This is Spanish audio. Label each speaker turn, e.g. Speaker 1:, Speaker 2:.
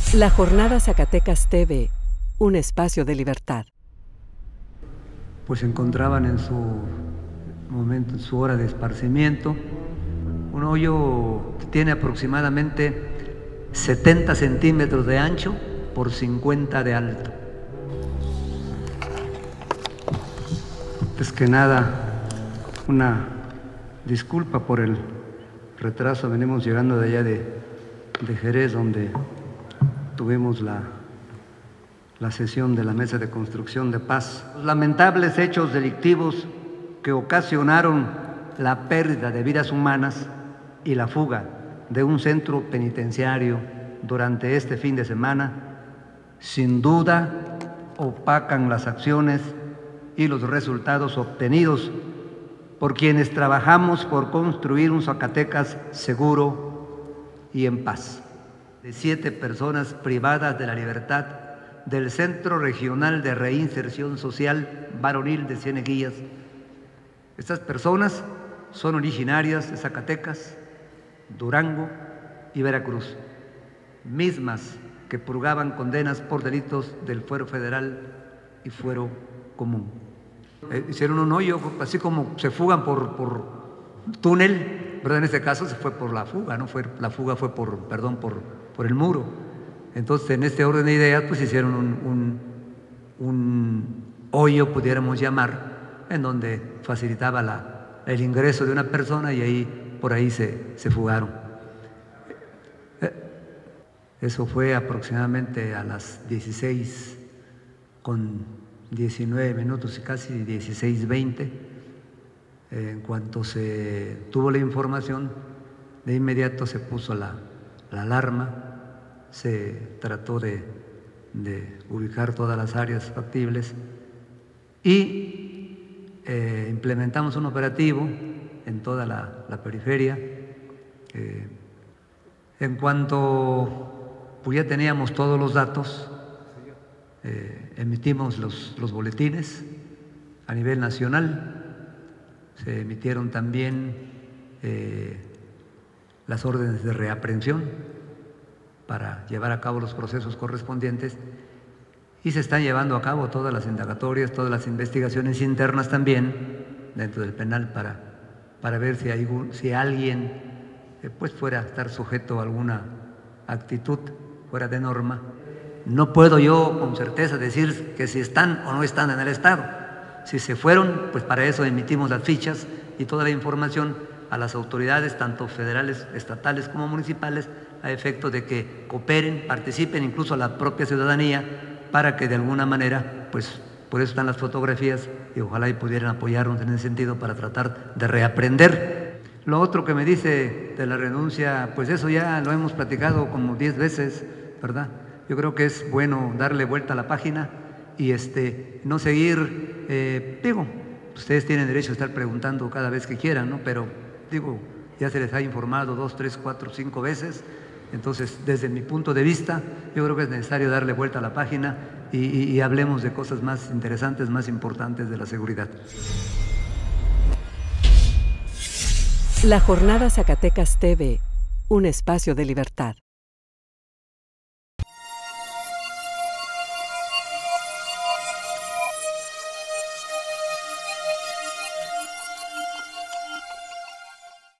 Speaker 1: La Jornada Zacatecas TV, un espacio de libertad.
Speaker 2: Pues se encontraban en su momento, en su hora de esparcimiento. Un hoyo que tiene aproximadamente 70 centímetros de ancho por 50 de alto. Es que nada, una disculpa por el retraso. Venimos llegando de allá de Jerez, donde tuvimos la sesión de la Mesa de Construcción de Paz. Los lamentables hechos delictivos que ocasionaron la pérdida de vidas humanas y la fuga de un centro penitenciario durante este fin de semana, sin duda opacan las acciones y los resultados obtenidos por quienes trabajamos por construir un Zacatecas seguro y en paz. De 7 personas privadas de la libertad del Centro Regional de Reinserción Social Varonil de Cieneguillas. Estas personas son originarias de Zacatecas, Durango y Veracruz, mismas que purgaban condenas por delitos del fuero federal y fuero común. Hicieron un hoyo, así como se fugan por túnel, ¿verdad? En este caso se fue por la fuga, ¿no? La fuga fue por el muro. Entonces, en este orden de ideas, pues hicieron un hoyo, pudiéramos llamar, en donde facilitaba el ingreso de una persona y ahí, por ahí se fugaron. Eso fue aproximadamente a las 16:19 y casi 16:20. En cuanto se tuvo la información, de inmediato se puso la alarma, se trató de ubicar todas las áreas factibles y implementamos un operativo en toda la periferia. En cuanto pues ya teníamos todos los datos, emitimos los boletines a nivel nacional. Se emitieron también las órdenes de reaprehensión para llevar a cabo los procesos correspondientes y se están llevando a cabo todas las indagatorias, todas las investigaciones internas también dentro del penal para ver si alguien pues fuera a estar sujeto a alguna actitud fuera de norma. No puedo yo con certeza decir que si están o no están en el Estado. Si se fueron, pues para eso emitimos las fichas y toda la información a las autoridades, tanto federales, estatales como municipales, a efecto de que cooperen, participen, incluso a la propia ciudadanía, para que de alguna manera, pues por eso están las fotografías y ojalá y pudieran apoyarnos en ese sentido para tratar de reaprender. Lo otro que me dice de la renuncia, pues eso ya lo hemos platicado como 10 veces, ¿verdad? Yo creo que es bueno darle vuelta a la página y no seguir, ustedes tienen derecho a estar preguntando cada vez que quieran, ¿no? Pero ya se les ha informado 2, 3, 4, 5 veces. Entonces, desde mi punto de vista, yo creo que es necesario darle vuelta a la página y hablemos de cosas más interesantes, más importantes de la seguridad.
Speaker 1: La Jornada Zacatecas TV, un espacio de libertad.